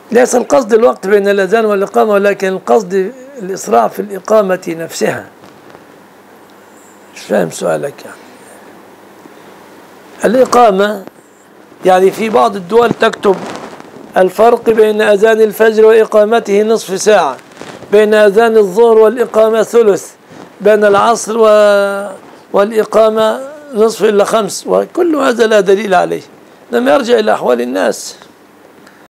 ليس القصد الوقت بين الأذان والإقامة، ولكن القصد الإسراع في الإقامة نفسها. مش فاهم سؤالك يعني. الإقامة يعني في بعض الدول تكتب الفرق بين أذان الفجر وإقامته نصف ساعة، بين أذان الظهر والإقامة ثلث، بين العصر والإقامة نصف إلا خمس، وكل هذا لا دليل عليه، لم يرجع إلى أحوال الناس.